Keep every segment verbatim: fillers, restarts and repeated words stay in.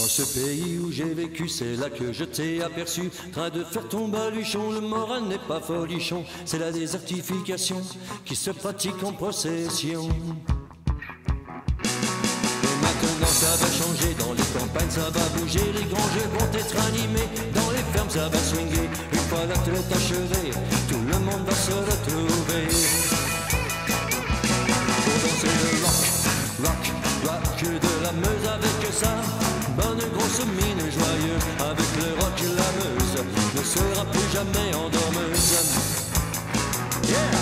Dans ce pays où j'ai vécu, c'est là que je t'ai aperçu. Train de faire ton baluchon, le moral n'est pas folichon. C'est la désertification qui se pratique en procession. Et maintenant ça va changer, dans les campagnes ça va bouger. Les grands jeux vont être animés, dans les fermes ça va swinguer. Une fois l'athlète achevé, tout le monde va se retrouver. Pour danser le rock, rock, rock de la Meuse avec ça. Bonne grosse mine joyeuse, avec le rock la Meuse ne sera plus jamais endormeuse. Yeah!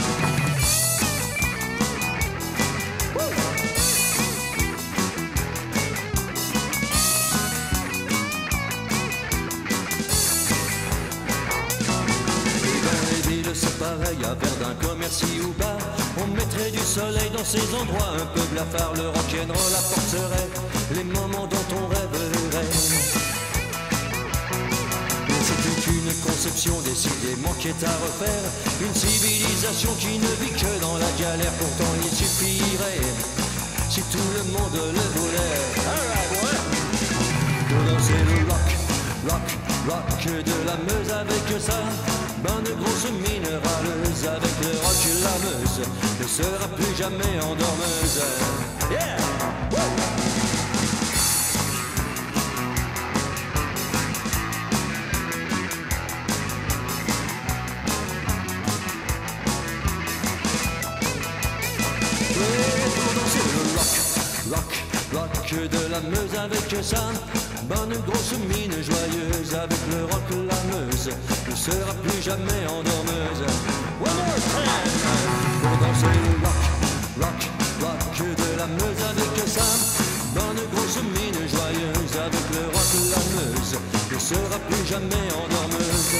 Woo! Et dans les villes c'est pareil, à Verdun, Commercy ou bas, on mettrait du soleil dans ces endroits un peu blafards. Le rock'n'roll apporterait les moments dont on rêverait. Mais c'était une conception décidément qui est à refaire. Une civilisation qui ne vit que dans la galère. Pourtant il suffirait, si tout le monde le voulait, alright, ouais, pour danser le rock, rock, rock de la Meuse avec ça. Bonne grosse mine râleuse, avec le rock la Meuse ne sera plus jamais endormeuse. Yeah! Woo! Rock, rock de la Meuse avec ça. Bonne grosse mine joyeuse, avec le rock la Meuse ne sera plus jamais endormeuse. One more time! Pour danser le rock, rock, rock de la Meuse avec ça. Bonne grosse mine joyeuse, avec le rock la Meuse ne sera plus jamais endormeuse.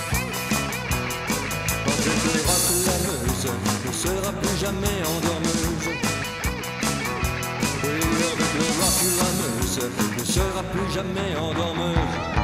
Avec le rock la Meuse ne sera plus jamais endormeuse. Oui, avec le rock la Meuse ne sera plus jamais endormeuse.